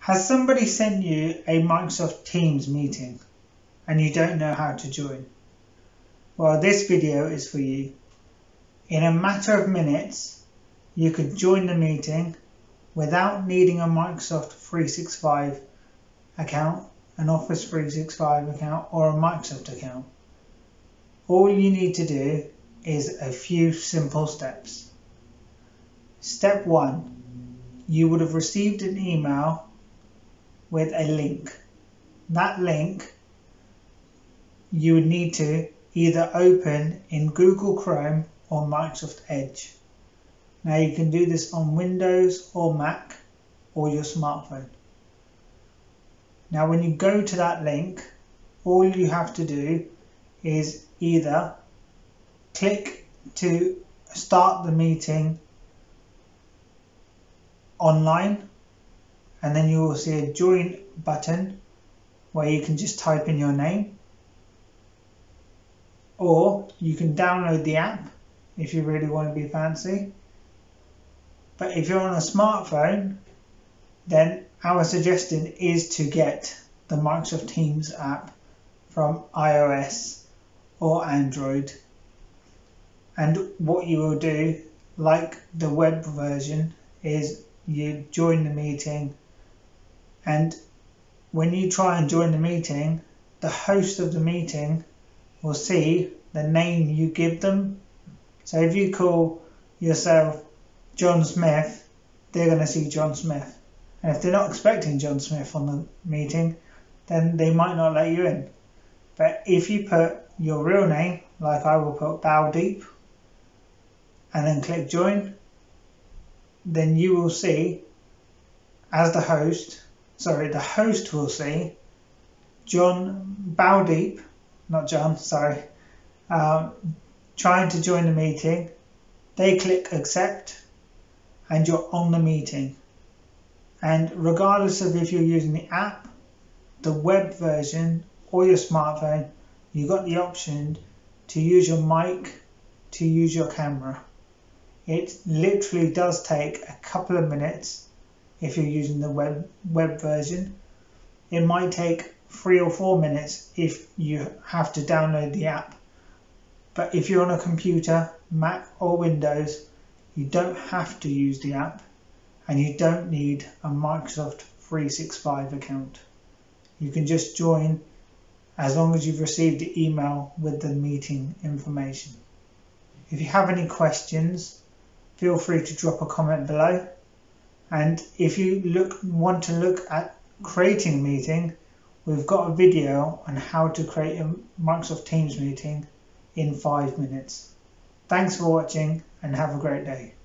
Has somebody sent you a Microsoft Teams meeting and you don't know how to join? Well, this video is for you. In a matter of minutes, you could join the meeting without needing a Microsoft 365 account, an Office 365 account, or a Microsoft account. All you need to do is a few simple steps. Step 1, you would have received an email with a link. That link you would need to either open in Google Chrome or Microsoft Edge. Now you can do this on Windows or Mac or your smartphone. Now when you go to that link, all you have to do is either click to start the meeting online, and then you will see a join button where you can just type in your name, or you can download the app if you really want to be fancy. But if you're on a smartphone, then our suggestion is to get the Microsoft Teams app from iOS or Android. And what you will do, like the web version, is you join the meeting, and when you try and join the meeting, the host of the meeting will see the name you give them. So if you call yourself John Smith, they're going to see John Smith. And if they're not expecting John Smith on the meeting, then they might not let you in. But if you put your real name, like I will put Baldeep, and then click join, then you will see, as the host will see John Baldeep, not John, sorry, trying to join the meeting. They click accept and you're on the meeting. And regardless of if you're using the app, the web version, or your smartphone, you've got the option to use your mic, to use your camera. It literally does take a couple of minutes if you're using the web version. It might take 3 or 4 minutes if you have to download the app. But if you're on a computer, Mac or Windows, you don't have to use the app, and you don't need a Microsoft 365 account. You can just join as long as you've received the email with the meeting information. If you have any questions, feel free to drop a comment below. And if you want to look at creating a meeting, we've got a video on how to create a Microsoft Teams meeting in 5 minutes. Thanks for watching and have a great day.